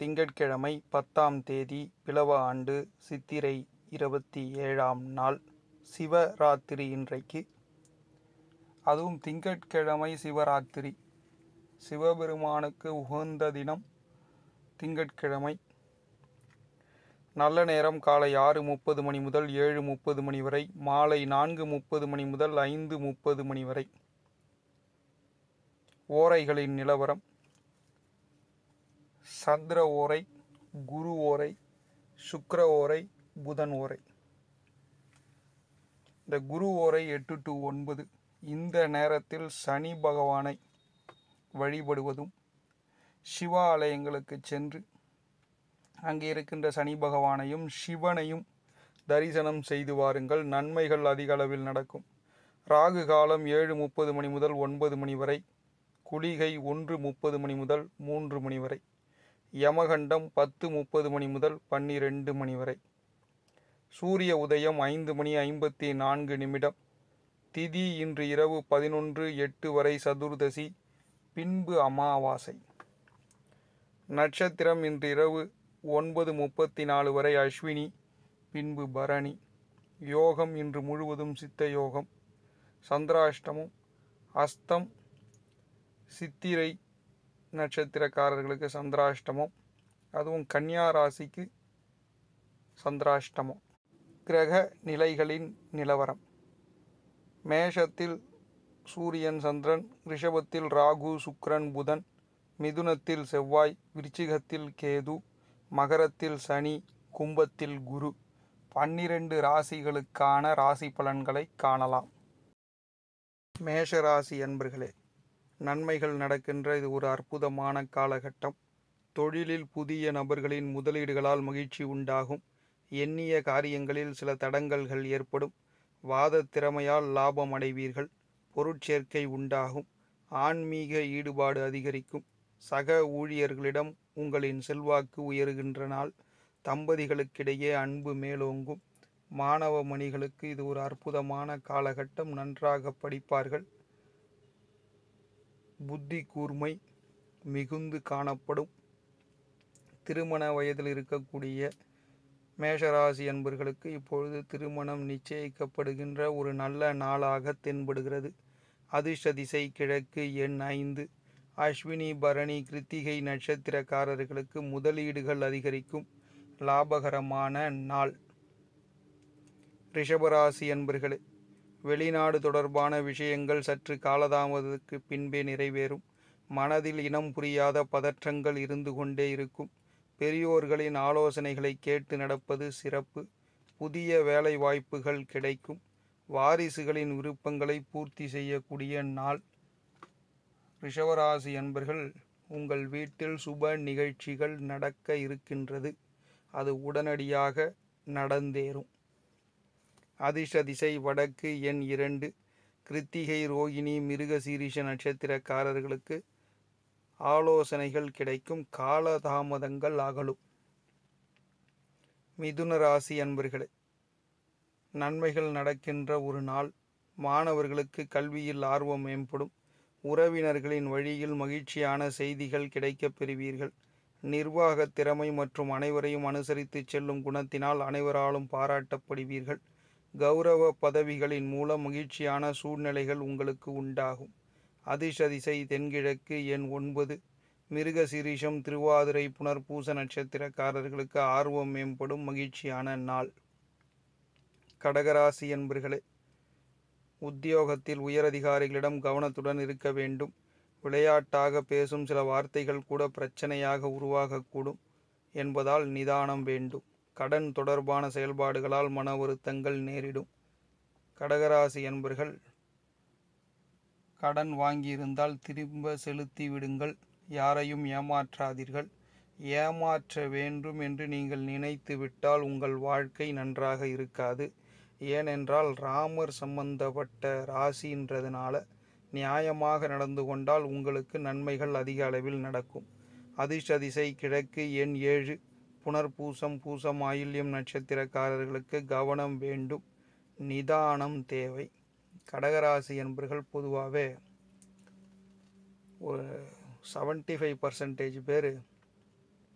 திங்கட்கிழமை 10ஆம் தேதி பிலவ ஆண்டு சித்திரை 27ஆம் நாள் சிவராத்திரி இன்றைக்கு. அதுவும் திங்கட்கிழமை சிவராத்திரி. சிவபெருமானுக்கு உகந்த தினம் திங்கட்கிழமை. நல்ல நேரம் காலை 6:30 மணி முதல் 7:30 மணி வரை, மாலை 4:30 மணி முதல் 5:30 மணி வரை. ஓரைகளின் நிலவரம்: சந்திர ஓரை, குரு ஓரை, சுக்கிர ஓரை, புதன் ஓரை. இந்த குரு ஓரை 8 to 9. இந்த நேரத்தில் சனி பகவானை வழிபடுவதும், சிவாலயங்களுக்கு சென்று அங்கே இருக்கின்ற சனி பகவானையும் சிவனையும் தரிசனம் செய்து வாருங்கள். நன்மைகள் அதிக அளவில் நடக்கும். ராகு காலம் 7:30 மணி முதல் 9 மணி வரை. குளிகை 1:30 மணி முதல் 3 மணி வரை. யமகண்டம் 10:30 மணி முதல் 12 மணி வரை. சூரிய உதயம் 5:54. திதி இன்று இரவு 11:08 வரை சதுர்தசி, பின்பு அமாவாசை. நட்சத்திரம் இன்று இரவு 9:34 வரை அஸ்வினி, பின்பு பரணி. யோகம் இன்று முழுவதும் சித்த யோகம். சந்திராஷ்டமம், அஸ்தம், சித்திரை நட்சத்திரக்காரர்களுக்கு சந்திராஷ்டமம். அதுவும் கன்னியா ராசிக்கு சந்திராஷ்டமம். கிரக நிலைகளின் நிலவரம்: மேஷத்தில் சூரியன் சந்திரன், ரிஷபத்தில் ராகு சுக்கிரன் புதன், மிதுனத்தில் செவ்வாய், விருச்சிகத்தில் கேது, மகரத்தில் சனி, கும்பத்தில் குரு. 12 ராசிகளுக்கான ராசி பலன்களை காணலாம். மேஷ ராசி அன்பர்களே, நன்மைகள் நடக்கின்ற இது ஒரு அற்புதமான காலகட்டம். தொழிலில் புதிய நபர்களின் முதலீடுகளால் மகிழ்ச்சி உண்டாகும். எண்ணிய காரியங்களில் சில தடங்கல்கள் ஏற்படும். வாத திறமையால் லாபம் அடைவீர்கள். பொருட்சேர்க்கை உண்டாகும். ஆன்மீக ஈடுபாடு அதிகரிக்கும். சக ஊழியர்களிடம் உங்களின் செல்வாக்கு உயருகின்ற நாள். தம்பதிகளுக்கிடையே அன்பு மேலோங்கும். மாணவ மணிகளுக்கு இது ஒரு அற்புதமான காலகட்டம். நன்றாக படிப்பார்கள். புத்தி கூர்மை மிகுந்து காணப்படும். திருமண வயதில் இருக்கக்கூடிய மேஷராசி அன்பர்களுக்கு இப்பொழுது திருமணம் நிச்சயிக்கப்படுகின்ற ஒரு நல்ல நாளாக தென்படுகிறது. அதிர்ஷ்ட திசை கிழக்கு, எண் 5. அஸ்வினி பரணி கிருத்திகை நட்சத்திரக்காரர்களுக்கு முதலீடுகள் அதிகரிக்கும். லாபகரமான நாள். ரிஷபராசி அன்பர்களே, வெளிநாடு தொடர்பான விஷயங்கள் சற்று காலதாமதத்துக்கு பின்பே நிறைவேறும். மனதில் இனம் புரியாத பதற்றங்கள் இருந்து கொண்டே இருக்கும். பெரியோர்களின் ஆலோசனைகளை கேட்டு நடப்பது சிறப்பு. புதிய வேலை வாய்ப்புகள் கிடைக்கும். வாரிசுகளின் விருப்பங்களை பூர்த்தி செய்யக்கூடிய நாள். ரிஷபராசி அன்பர்கள், உங்கள் வீட்டில் சுப நிகழ்ச்சிகள் நடக்க இருக்கின்றது. அது உடனடியாக நடந்தேறும். அதிர்ஷ்ட திசை வடக்கு, எண் 2. கிருத்திகை ரோகிணி மிருகசீரிஷ நட்சத்திரக்காரர்களுக்கு ஆலோசனைகள் கிடைக்கும். காலதாமதங்கள் அகலும். மிதுன ராசி அன்பர்களே, நன்மைகள் நடக்கின்ற ஒரு நாள். மாணவர்களுக்கு கல்வியில் ஆர்வம் மேம்படும். உறவினர்களின் வழியில் மகிழ்ச்சியான செய்திகள் கிடைக்கப் பெறுவீர்கள். நிர்வாக திறமை மற்றும் அனைவரையும் அனுசரித்து செல்லும் குணத்தினால் அனைவராலும் பாராட்டப்படுவீர்கள். கௌரவ பதவிகளின் மூலம் மகிழ்ச்சியான சூழ்நிலைகள் உங்களுக்கு உண்டாகும். அதிர்ஷ்ட திசை தென்கிழக்கு, எண் 9. மிருகசீரிஷம் திருவாதிரை புனர்பூச நட்சத்திரக்காரர்களுக்கு ஆர்வம் மேம்படும். மகிழ்ச்சியான நாள். கடகராசி என்பர்களே, உத்தியோகத்தில் உயரதிகாரிகளிடம் கவனத்துடன் இருக்க வேண்டும். விளையாட்டாக பேசும் சில வார்த்தைகள் கூட பிரச்சனையாக உருவாகக்கூடும் என்பதால் நிதானம் வேண்டும். கடன் தொடர்பான செயல்பாடுகளால் மன வருத்தங்கள் நேரிடும். கடகராசி என்பர்கள், கடன் வாங்கியிருந்தால் திரும்ப செலுத்தி விடுங்கள். யாரையும் ஏமாற்றாதீர்கள். ஏமாற்ற வேண்டும் என்று நீங்கள் நினைத்து விட்டால் உங்கள் வாழ்க்கை நன்றாக இருக்காது. ஏனென்றால் ராமர் சம்பந்தப்பட்ட ராசின்றதுனால நியாயமாக நடந்து கொண்டால் உங்களுக்கு நன்மைகள் அதிக அளவில் நடக்கும். அதிர்ஷ்ட திசை கிழக்கு, எண் 7. புனர்பூசம் பூசம் ஆயில்யம் நட்சத்திரக்காரர்களுக்கு கவனம் வேண்டும். நிதானம் தேவை. கடகராசி என்பர்கள் பொதுவாகவே ஒரு 75% பேர்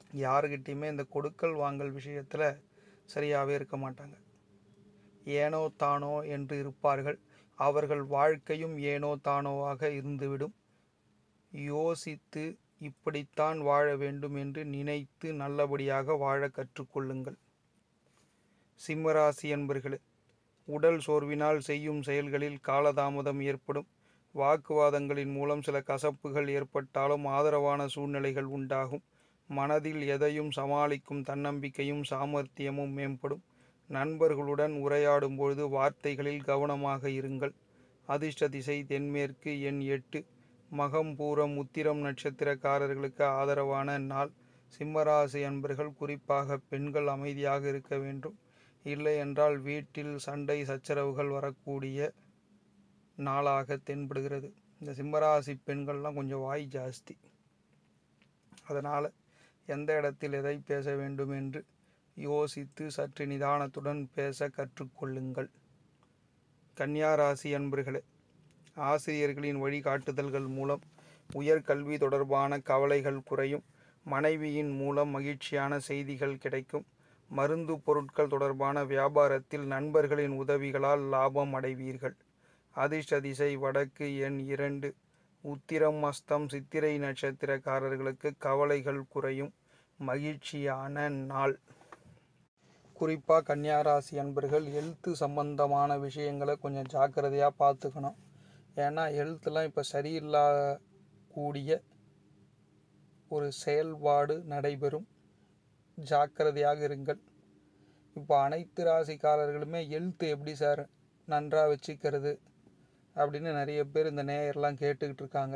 யாருக்கிட்டையுமே இந்த கொடுக்கல் வாங்கல் விஷயத்தில் சரியாகவே இருக்க மாட்டாங்க. ஏனோ தானோ என்று இருப்பார்கள். அவர்கள் வாழ்க்கையும் ஏனோ தானோவாக இருந்துவிடும். யோசித்து இப்படித்தான் வாழ வேண்டும் என்று நினைத்து நல்லபடியாக வாழ கற்றுக்கொள்ளுங்கள். சிம்மராசி அன்பர்களே, உடல் சோர்வினால் செய்யும் செயல்களில் காலதாமதம் ஏற்படும். வாக்குவாதங்களின் மூலம் சில கசப்புகள் ஏற்பட்டாலும் ஆதரவான சூழ்நிலைகள் உண்டாகும். மனதில் எதையும் சமாளிக்கும் தன்னம்பிக்கையும் சாமர்த்தியமும் மேம்படும். நண்பர்களுடன் உரையாடும் பொழுது வார்த்தைகளில் கவனமாக இருங்கள். அதிர்ஷ்ட திசை தென்மேற்கு. எண் 8. மகம் பூரம் உத்திரம் நட்சத்திரக்காரர்களுக்கு ஆதரவான நாள். சிம்மராசி அன்பர்கள், குறிப்பாக பெண்கள் அமைதியாக இருக்க வேண்டும். இல்லை என்றால் வீட்டில் சண்டை சச்சரவுகள் வரக்கூடிய நாளாக தென்படுகிறது. இந்த சிம்மராசி பெண்கள்லாம் கொஞ்சம் வாய் ஜாஸ்தி. அதனால் எந்த இடத்தில் எதை பேச வேண்டும் என்று யோசித்து சற்று நிதானத்துடன் பேச கற்றுக்கொள்ளுங்கள். கன்னியா ராசி அன்பர்களே, ஆசிரியர்களின் வழிகாட்டுதல்கள் மூலம் உயர்கல்வி தொடர்பான கவலைகள் குறையும். மனைவியின் மூலம் மகிழ்ச்சியான செய்திகள் கிடைக்கும். மருந்து பொருட்கள் தொடர்பான வியாபாரத்தில் நண்பர்களின் உதவிகளால் லாபம் அடைவீர்கள். அதிர்ஷ்ட திசை வடக்கு. எண் 2. உத்திரம் அஸ்தம் சித்திரை நட்சத்திரக்காரர்களுக்கு கவலைகள் குறையும். மகிழ்ச்சியான நாள். குறிப்பாக கன்னியாராசி அன்பர்கள் ஹெல்த்து சம்பந்தமான விஷயங்களை கொஞ்சம் ஜாக்கிரதையாக பார்த்துக்கணும். ஏன்னா ஹெல்த்லாம் இப்போ சரியில்லாக்கூடிய ஒரு செயல்பாடு நடைபெறும். ஜாக்கிரதையாக இருங்கள். இப்போ அனைத்து ராசிக்காரர்களுமே ஹெல்த் எப்படி சார் நன்றாக வச்சுக்கிறது அப்படின்னு நிறைய பேர் இந்த நேயர்லாம் கேட்டுக்கிட்டு இருக்காங்க.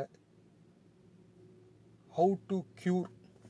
How to cure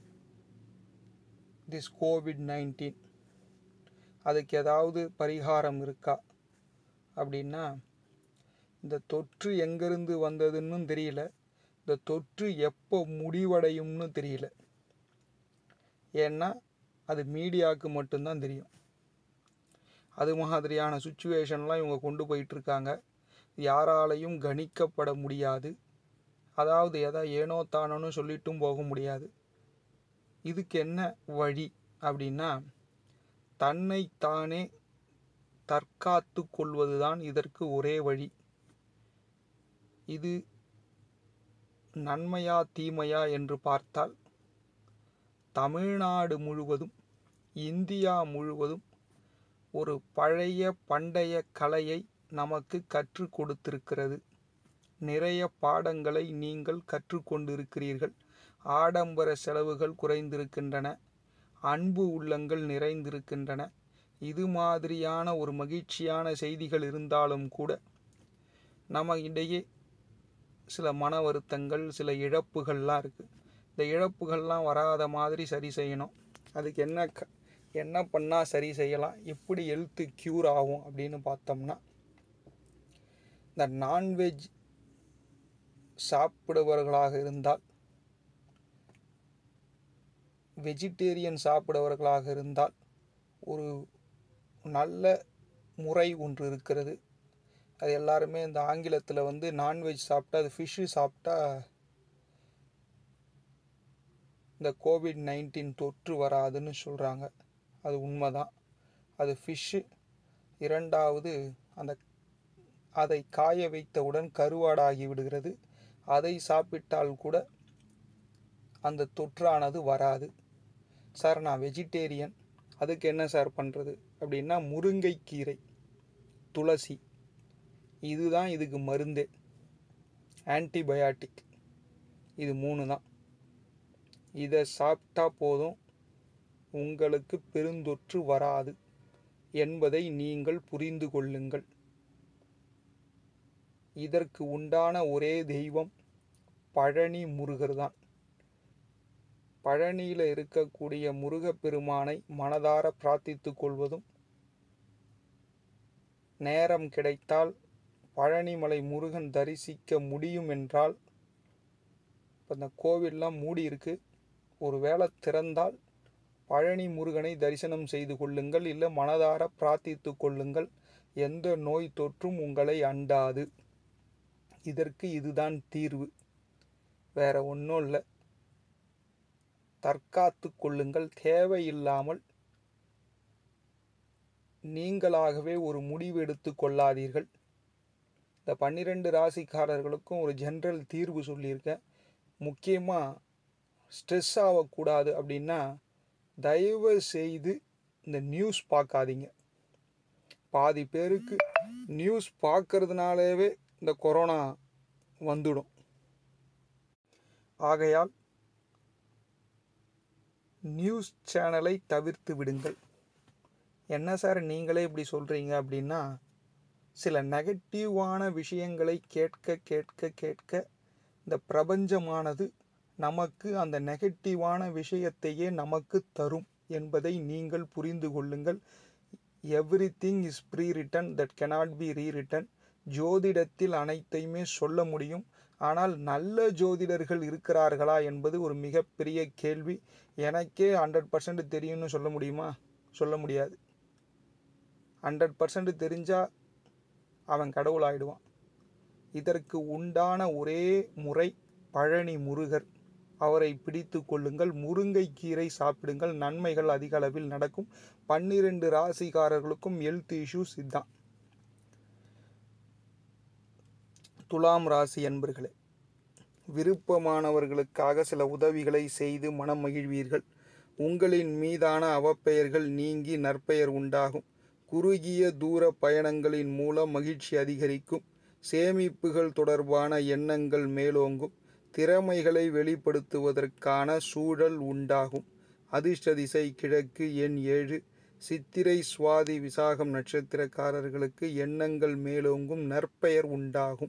this COVID-19, அதுக்கு ஏதாவது பரிகாரம் இருக்கா அப்படின்னா, இந்த தொற்று எங்கேருந்து வந்ததுன்னு தெரியல, இந்த தொற்று எப்போ முடிவடையும்னு தெரியல. ஏன்னா அது மீடியாவுக்கு மட்டும்தான் தெரியும். அது மாதிரியான சுச்சுவேஷன்லாம் இவங்க கொண்டு போயிட்டுருக்காங்க. யாராலையும் கணிக்கப்பட முடியாது. அதாவது ஏனோ தானோன்னு சொல்லிட்டும் போக முடியாது. இதுக்கு என்ன வழி அப்படின்னா, தன்னைத்தானே தற்காத்து கொள்வதுதான் இதற்கு ஒரே வழி. இது நன்மையா தீமையா என்று பார்த்தால், தமிழ்நாடு முழுவதும் இந்தியா முழுவதும் ஒரு பண்டைய கலையை நமக்கு கற்றுக் கொடுத்திருக்கிறது. நிறைய பாடங்களை நீங்கள் கற்றுக்கொண்டிருக்கிறீர்கள். ஆடம்பர செலவுகள் குறைந்திருக்கின்றன. அன்பு உள்ளங்கள் நிறைந்திருக்கின்றன. இது மாதிரியான ஒரு மகிழ்ச்சியான செய்திகள் இருந்தாலும் கூட நம்ம இடையே சில மன வருத்தங்கள், சில இழப்புகள்லாம் இருக்குது. இந்த இழப்புகள்லாம் வராத மாதிரி சரி செய்யணும். அதுக்கு என்ன பண்ணால் சரி செய்யலாம், எப்படி ஹெல்த்து க்யூர் ஆகும் அப்படின்னு பார்த்தோம்னா, இந்த நான்வெஜ் சாப்பிடுபவர்களாக இருந்தால், வெஜிடேரியன் சாப்பிடுபவர்களாக இருந்தால் ஒரு நல்ல முறை ஒன்று இருக்கிறது. அது எல்லாருமே இந்த ஆங்கிலத்தில் நான்வெஜ் சாப்பிட்டா, அது ஃபிஷ்ஷு சாப்பிட்டா இந்த COVID-19 தொற்று வராதுன்னு சொல்கிறாங்க. அது உண்மைதான். அது ஃபிஷ்ஷு. இரண்டாவது, அதை காய வைத்தவுடன் கருவாடாகி விடுகிறது. அதை சாப்பிட்டால் கூட அந்த தொற்றானது வராது. சார் நான் வெஜிடேரியன், அதுக்கு என்ன சார் பண்ணுறது அப்படின்னா, முருங்கைக்கீரை, துளசி, இதுதான் இதுக்கு மருந்தே. ஆன்டிபயாட்டிக் இது 3 தான். இதை சாப்பிட்டா போதும், உங்களுக்கு பெருந்தொற்று வராது என்பதை நீங்கள் புரிந்து கொள்ளுங்கள். இதற்கு உண்டான ஒரே தெய்வம் பழனி முருகர் தான். பழனியில் இருக்கக்கூடிய முருகப்பெருமானை மனதார பிரார்த்தித்து கொள்வதும், நேரம் கிடைத்தால் பழனிமலை முருகன் தரிசிக்க முடியும் என்றால், இப்போ இந்த கோவில்லாம் மூடி இருக்கு, ஒரு வேளை திறந்தால் பழனி முருகனை தரிசனம் செய்து கொள்ளுங்கள். இல்லை மனதார பிரார்த்தித்து கொள்ளுங்கள். எந்த நோய் தொற்றும் உங்களை அண்டாது. இதற்கு இதுதான் தீர்வு, வேற ஒன்றும் இல்லை. தற்காத்து கொள்ளுங்கள். தேவையில்லாமல் நீங்களாகவே ஒரு முடிவு எடுத்து கொள்ளாதீர்கள். இந்த 12 ராசிக்காரர்களுக்கும் ஒரு ஜென்ரல் தீர்வு சொல்லியிருக்கேன். முக்கியமாக ஸ்ட்ரெஸ் ஆகக்கூடாது அப்படின்னா தயவு செய்து இந்த நியூஸ் பார்க்காதீங்க. பாதி பேருக்கு நியூஸ் பார்க்கறதுனாலவே இந்த கொரோனா வந்துடும். ஆகையால் நியூஸ் சேனலை தவிர்த்து விடுங்கள். என்ன சார் நீங்களே இப்படி சொல்கிறீங்க அப்படின்னா, சில நெகட்டிவான விஷயங்களை கேட்க கேட்க கேட்க இந்த பிரபஞ்சமானது நமக்கு அந்த நெகட்டிவான விஷயத்தையே நமக்கு தரும் என்பதை நீங்கள் புரிந்து கொள்ளுங்கள். Everything is pre written that cannot be rewritten. ஜோதிடத்தில் அனைத்தையுமே சொல்ல முடியும். ஆனால் நல்ல ஜோதிடர்கள் இருக்கிறார்களா என்பது ஒரு மிகப்பெரிய கேள்வி. எனக்கே 100% தெரியும்னு சொல்ல முடியுமா? சொல்ல முடியாது. 100% தெரிஞ்சால் அவன் கடவுள் ஆயிடுவான். இதற்கு உண்டான ஒரே முறை பழனி முருகர். அவரை பிடித்து கொள்ளுங்கள். முருங்கைக்கீரை சாப்பிடுங்கள். நன்மைகள் அதிக அளவில் நடக்கும். 12 ராசிக்காரர்களுக்கும் ஹெல்த் இஷ்யூஸ் இதுதான். துலாம் ராசி என்பர்களே, விருப்பமானவர்களுக்காக சில உதவிகளை செய்து மனம் மகிழ்வீர்கள். உங்களின் மீதான அவப்பெயர்கள் நீங்கி நற்பெயர் உண்டாகும். குறுகிய தூர பயணங்களின் மூலம் மகிழ்ச்சி அதிகரிக்கும். சேமிப்புகள் தொடர்பான எண்ணங்கள் மேலோங்கும். திறமைகளை வெளிப்படுத்துவதற்கான சூழல் உண்டாகும். அதிர்ஷ்ட திசை கிழக்கு. எண் 7. சித்திரை சுவாதி விசாகம் நட்சத்திரக்காரர்களுக்கு எண்ணங்கள் மேலோங்கும். நற்பெயர் உண்டாகும்.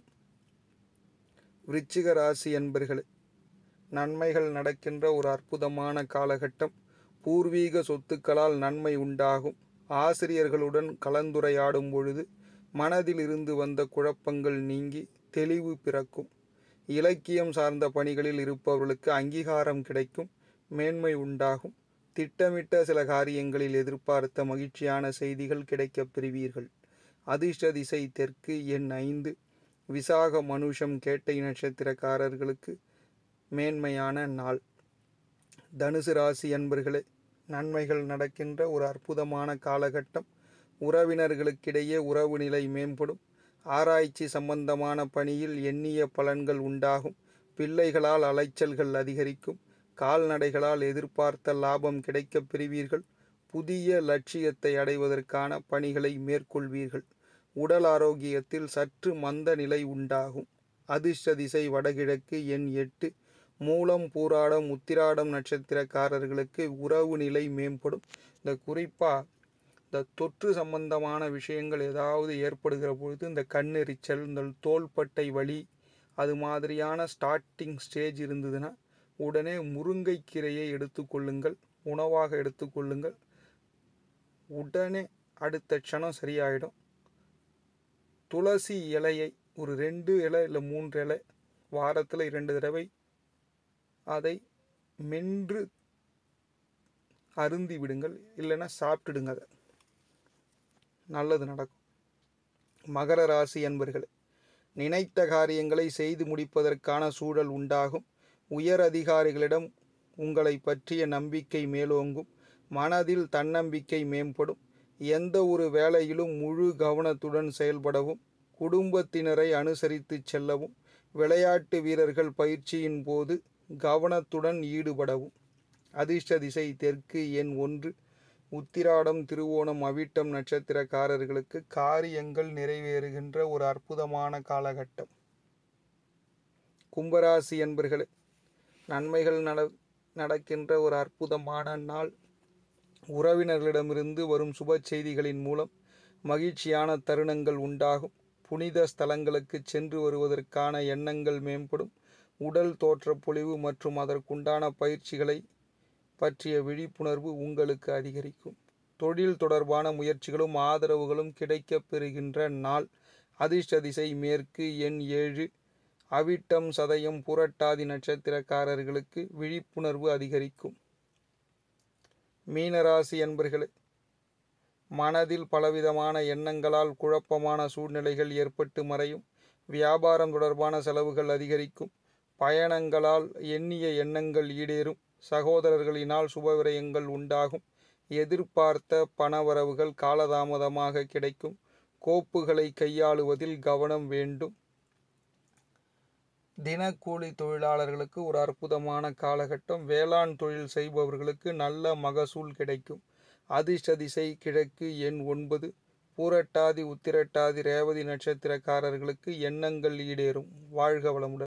விருச்சிக ராசி என்பர்களே, நன்மைகள் நடக்கின்ற ஒரு அற்புதமான காலகட்டம். பூர்வீக சொத்துக்களால் நன்மை உண்டாகும். ஆசிரியர்களுடன் கலந்துரையாடும் பொழுது மனதில் இருந்து வந்த குழப்பங்கள் நீங்கி தெளிவு பிறக்கும். இலக்கியம் சார்ந்த பணிகளில் இருப்பவர்களுக்கு அங்கீகாரம் கிடைக்கும். மேன்மை உண்டாகும். திட்டமிட்ட சில காரியங்களில் எதிர்பார்த்த மகிழ்ச்சியான செய்திகள் கிடைக்கப் பெறுவீர்கள். அதிர்ஷ்ட திசை தெற்கு. எண் 5. விசாக மனுஷம் கேட்டை நட்சத்திரக்காரர்களுக்கு மேன்மையான நாள். தனுசு ராசி அன்பர்களே, நன்மைகள் நடக்கின்ற ஒரு அற்புதமான காலகட்டம். உறவினர்களுக்கிடையே உறவு நிலை மேம்படும். ஆராய்ச்சி சம்பந்தமான பணியில் எண்ணிய பலன்கள் உண்டாகும். பிள்ளைகளால் அலைச்சல்கள் அதிகரிக்கும். கால்நடைகளால் எதிர்பார்த்த லாபம் கிடைக்கப் பெறுவீர்கள். புதிய லட்சியத்தை அடைவதற்கான பணிகளை மேற்கொள்வீர்கள். உடல் ஆரோக்கியத்தில் சற்று மந்த நிலை உண்டாகும். அதிர்ஷ்ட திசை வடகிழக்கு. எண் 8. மூலம் பூராடம் உத்திராடம் நட்சத்திரக்காரர்களுக்கு உறவு நிலை மேம்படும். இந்த குறிப்பாக இந்த தொற்று சம்பந்தமான விஷயங்கள் ஏதாவது ஏற்படுகிற பொழுது இந்த கண்ணெரிச்சல், இந்த தோள்பட்டை வலி, அது மாதிரியான ஸ்டார்டிங் ஸ்டேஜ் இருந்ததுன்னா உடனே முருங்கைக்கீரையை எடுத்துக்கொள்ளுங்கள். உணவாக எடுத்துக்கொள்ளுங்கள். உடனே அடுத்த க்ஷணம் சரியாயிடும். துளசி இலையை ஒரு 2 இலை இல்லை 3 இலை வாரத்தில் 2 தடவை அதை மென்று அருந்தி விடுங்கள். இல்லைன்னா சாப்பிட்டுடுங்க. அதை நல்லது நடக்கும். மகர ராசி அன்பர்களே, நினைத்த காரியங்களை செய்து முடிப்பதற்கான சூழல் உண்டாகும். உயர் அதிகாரிகளிடம் உங்களை பற்றிய நம்பிக்கை மேலோங்கும். மனதில் தன்னம்பிக்கை மேம்படும். எந்த ஒரு வேலையிலும் முழு கவனத்துடன் செயல்படவும், குடும்பத்தினரை அனுசரித்து செல்லவும், விளையாட்டு வீரர்கள் பயிற்சியின் போது கவனத்துடன் ஈடுபடவும். அதிர்ஷ்ட திசை தெற்கு. எண் 1. உத்திராடம் திருவோணம் அவிட்டம் நட்சத்திரக்காரர்களுக்கு காரியங்கள் நிறைவேறுகின்ற ஒரு அற்புதமான காலகட்டம். கும்பராசி என்பர்களே, நன்மைகள் நடக்கின்ற ஒரு அற்புதமான நாள். உறவினர்களிடமிருந்து வரும் சுப செய்திகளின் மூலம் மகிழ்ச்சியான தருணங்கள் உண்டாகும். புனித ஸ்தலங்களுக்கு சென்று வருவதற்கான எண்ணங்கள் மேம்படும். உடல் தோற்றப்பொழிவு மற்றும் அதற்குண்டான பயிற்சிகளை பற்றிய விழிப்புணர்வு உங்களுக்கு அதிகரிக்கும். தொழில் தொடர்பான முயற்சிகளும் ஆதரவுகளும் கிடைக்கப் பெறுகின்ற நாள். அதிர்ஷ்ட திசை மேற்கு. எண் 7. அவிட்டம் சதயம் புரட்டாதி நட்சத்திரக்காரர்களுக்கு விழிப்புணர்வு அதிகரிக்கும். மீனராசி என்பர்களே, மனதில் பலவிதமான எண்ணங்களால் குழப்பமான சூழ்நிலைகள் ஏற்பட்டு மறையும். வியாபாரம் தொடர்பான செலவுகள் அதிகரிக்கும். பயணங்களால் எண்ணிய எண்ணங்கள் ஈடேறும். சகோதரர்களினால் சுபவிரயங்கள் உண்டாகும். எதிர்பார்த்த பணவரவுகள் காலதாமதமாக கிடைக்கும். கோப்புகளை கையாளுவதில் கவனம் வேண்டும். தினக்கூலி தொழிலாளர்களுக்கு ஒரு அற்புதமான காலகட்டம். வேளாண் தொழில் செய்பவர்களுக்கு நல்ல மகசூல் கிடைக்கும். அதிர்ஷ்ட திசை கிழக்கு, எண் 9. பூரட்டாதி, உத்திரட்டாதி, ரேவதி நட்சத்திரக்காரர்களுக்கு எண்ணங்கள் ஈடேறும். வாழ்க வளமுடன்.